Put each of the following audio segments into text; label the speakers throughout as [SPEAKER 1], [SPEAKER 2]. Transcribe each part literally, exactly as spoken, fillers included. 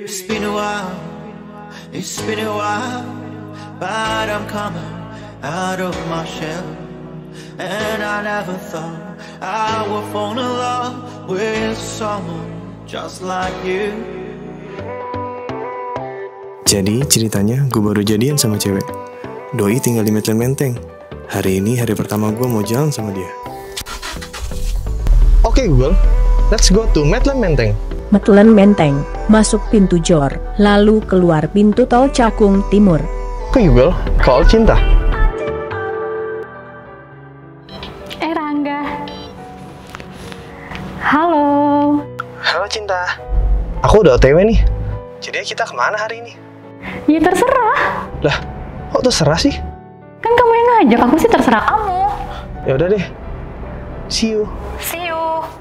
[SPEAKER 1] It's been a while, it's been a while, but I'm coming out of my shell. And I never thought I would fall in love with someone just like you.
[SPEAKER 2] Jadi ceritanya gue baru jadian sama cewek. Doi tinggal di Medan Menteng. Hari ini hari pertama gue mau jalan sama dia.
[SPEAKER 3] Oke Google, let's go to Medan Menteng.
[SPEAKER 4] Medan Menteng, masuk pintu Jor, lalu keluar pintu tol Cakung Timur.
[SPEAKER 3] Oke Google, call Cinta.
[SPEAKER 5] Eh Rangga. Halo.
[SPEAKER 3] Halo Cinta. Aku udah O T W nih. Jadi kita kemana hari ini?
[SPEAKER 5] Ya terserah.
[SPEAKER 3] Lah, kok terserah sih?
[SPEAKER 5] Kan kamu yang ngajak, aku sih terserah kamu.
[SPEAKER 3] Ya udah deh. See you.
[SPEAKER 5] See you.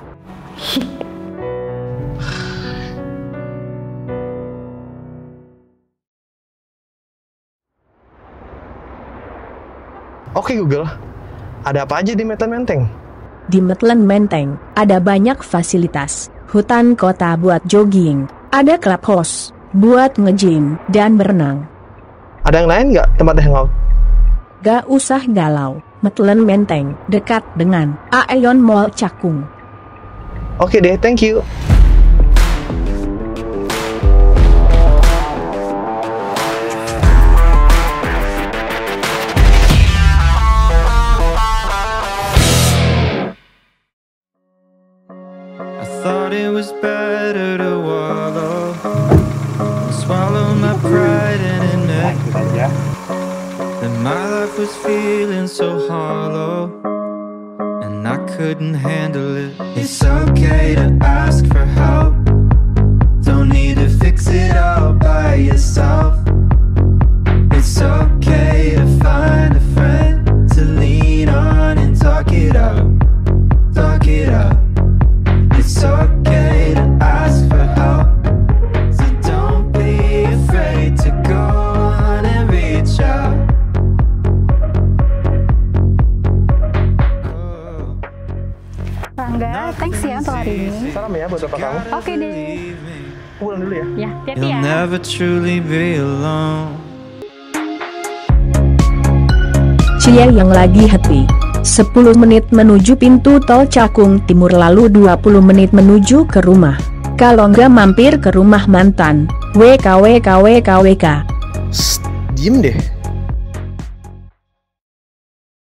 [SPEAKER 3] Oke Google, ada apa aja di Medan Menteng?
[SPEAKER 4] Di Medan Menteng, ada banyak fasilitas. Hutan kota buat jogging, ada clubhouse buat nge-gym dan berenang.
[SPEAKER 3] Ada yang lain nggak tempat hangout?
[SPEAKER 4] Gak usah galau, Medan Menteng dekat dengan Aeon Mall Cakung.
[SPEAKER 3] Oke deh, thank you.
[SPEAKER 1] Thought it was better to wallow, swallow my pride and admit that my life was feeling so hollow, and I couldn't handle it. It's okay to ask for help, don't need to fix it all by yourself. It's okay to find a friend to lean on and talk it out, talk it out. It's okay to ask for help, so don't be afraid to go on and reach out.
[SPEAKER 5] Rangga, thanks ya untuk hari ini.
[SPEAKER 3] Salam ya buat bapak kamu.
[SPEAKER 5] Oke deh.
[SPEAKER 3] Pulang dulu ya.
[SPEAKER 5] Ya, hati-hati
[SPEAKER 1] You'll
[SPEAKER 5] ya.
[SPEAKER 1] never truly be alone.
[SPEAKER 4] Cia yang lagi happy. sepuluh menit menuju pintu tol Cakung Timur, lalu dua puluh menit menuju ke rumah. Kalau nggak mampir ke rumah mantan, W K W K W K W K.
[SPEAKER 3] Shh, diem deh.